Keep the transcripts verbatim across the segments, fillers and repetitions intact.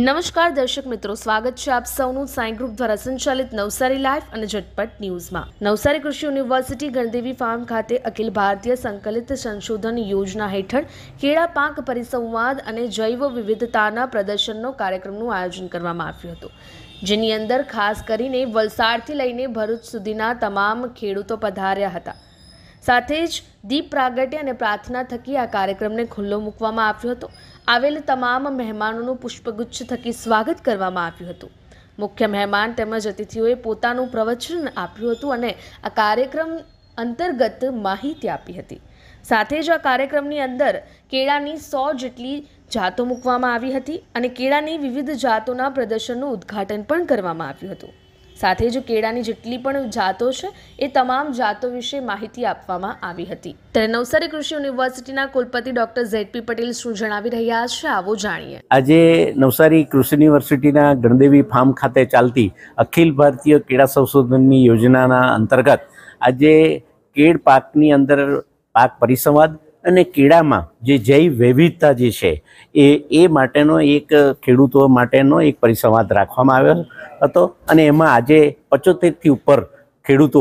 નમસ્કાર દર્શક મિત્રો, સ્વાગત છે આપ સૌનું સાઈ ગ્રુપ દ્વારા સંચાલિત નવસારી લાઈવ અને ઝટપટ ન્યૂઝમાં। નવસારી કૃષિ યુનિવર્સિટી ગણદેવી ફાર્મ ખાતે અખિલ ભારતીય સંકલિત સંશોધન યોજના હેઠળ કેળા પાક પરિસંવાદ અને જૈવ વિવિધતાના પ્રદર્શનનો કાર્યક્રમનું આયોજન કરવામાં આવ્યું હતું, જેની અંદર ખાસ કરીને વલસાડથી લઈને ભરૂચ સુધીના તમામ ખેડૂતો પધાર્યા હતા। સાથે જ દીપ પ્રાગટ્ય અને પ્રાર્થના થકી આ કાર્યક્રમને ખુલ્લો મૂકવામાં આવ્યો હતો। આવેલ તમામ મહેમાનોનું પુષ્પગુચ્છ થકી સ્વાગત કરવામાં આવ્યું હતું। મુખ્ય મહેમાન તેમજ અતિથિઓએ પોતાનું પ્રવચન આપ્યું હતું અને આ કાર્યક્રમ અંતર્ગત માહિતી આપી હતી। સાથે જ આ કાર્યક્રમની અંદર કેળાની સો જેટલી જાતો મૂકવામાં આવી હતી અને કેળાની વિવિધ જાતોના પ્રદર્શનનું ઉદ્ઘાટન પણ કરવામાં આવ્યું હતું। સાથે જ કેળાની જેટલી પણ જાતો છે એ તમામ જાતો વિશે માહિતી આપવામાં આવી હતી। ત્યારે નવસારી કૃષિ યુનિવર્સિટીના કુલપતિ ડોક્ટર ઝેડ પી પટેલ શું જણાવી રહ્યા છે, આવો જાણીએ। આજે નવસારી કૃષિ યુનિવર્સિટીના ગણદેવી ફાર્મ ખાતે ચાલતી અખિલ ભારતીય કેળા સંશોધનની યોજનાના અંતર્ગત આજે કેળ પાકની અંદર પાક પરિસંવાદ અને કેળામાં જે જૈવ વિવિધતા જે છે એ એ માટેનો એક ખેડૂતો માટેનો એક પરિસંવાદ રાખવામાં આવ્યો હતો અને એમાં આજે પંચોતેરથી ઉપર ખેડૂતો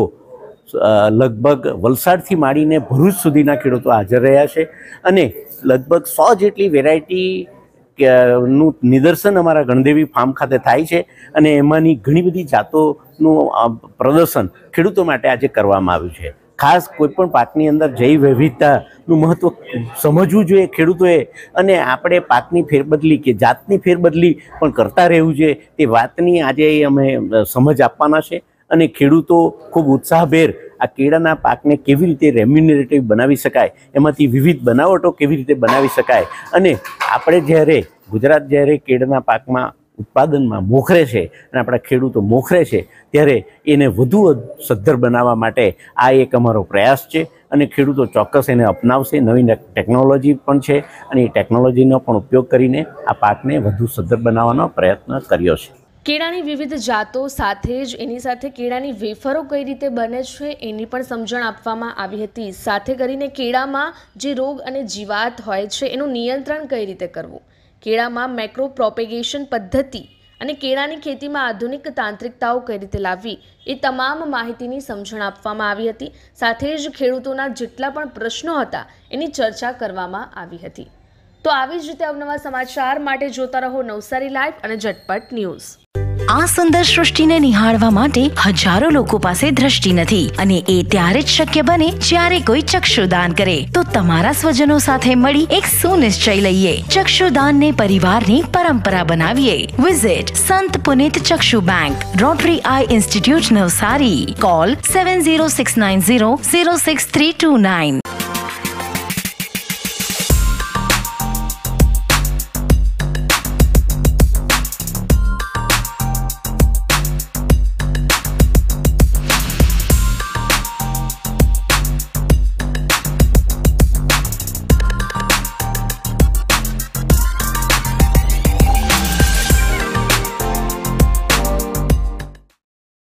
લગભગ વલસાડથી માંડીને ભરૂચ સુધીના ખેડૂતો હાજર રહ્યા છે અને લગભગ સો જેટલી વેરાયટી નું નિદર્શન અમારા ગણદેવી ફાર્મ ખાતે થાય છે અને એમાંની ઘણી બધી જાતોનું પ્રદર્શન ખેડૂતો માટે આજે કરવામાં આવ્યું છે। ખાસ કોઈપણ પાકની અંદર જૈવ વિવિધતાનું મહત્ત્વ સમજવું જોઈએ ખેડૂતોએ અને આપણે પાકની ફેરબદલી કે જાતની ફેરબદલી પણ કરતા રહેવું જોઈએ, તે વાતની આજે અમે સમજ આપવાના છે અને ખેડૂતો ખૂબ ઉત્સાહભેર આ કેળાના પાકને કેવી રીતે રેમ્યુનરેટિવ બનાવી શકાય, એમાંથી વિવિધ બનાવટો કેવી રીતે બનાવી શકાય અને આપણે જ્યારે ગુજરાત જ્યારે કેળાના પાકમાં ઉત્પાદનમાં મોખરે છે અને આપણા ખેડૂતો મોખરે છે ત્યારે એને વધુ સદ્ધર બનાવવા માટે આ એક અમારો પ્રયાસ છે અને ખેડૂતો ચોક્કસ એને અપનાવશે। નવી ટેકનોલોજી પણ છે અને એ ટેકનોલોજીનો પણ ઉપયોગ કરીને આ પાકને વધુ સદ્ધર બનાવવાનો પ્રયત્ન કર્યો છે। કેળાની વિવિધ જાતો સાથે જ એની સાથે કેળાની વેફરો કઈ રીતે બને છે એની પણ સમજણ આપવામાં આવી હતી। સાથે કરીને કેળામાં જે રોગ અને જીવાત હોય છે એનું નિયંત્રણ કઈ રીતે કરવું, કેળામાં મેક્રો પ્રોપેગેશન પદ્ધતિ અને કેળાની ખેતીમાં આધુનિક તાંત્રિકતાઓ કઈ રીતે લાવવી એ તમામ માહિતીની સમજણ આપવામાં આવી હતી। સાથે જ ખેડૂતોના જેટલા પણ પ્રશ્નો હતા એની ચર્ચા કરવામાં આવી હતી। તો આવી જ રીતે અવનવા સમાચાર માટે જોતા રહો નવસારી લાઈવ અને ઝટપટ ન્યૂઝ। આ સુંદર સૃષ્ટિને નિહાળવા માટે હજારો લોકો પાસે દ્રષ્ટિ નથી અને એ ત્યારે જ શક્ય બને જ્યારે કોઈ ચક્ષુદાન કરે। તો તમારા સ્વજનો સાથે મળી એક સુનિશ્ચય લઈએ, ચક્ષુદાનને પરિવારની પરંપરા બનાવીએ। Visit Sant Punit Chakshu bank, rotary eye institute Navsari. Call seven zero six nine zero zero six three two nine.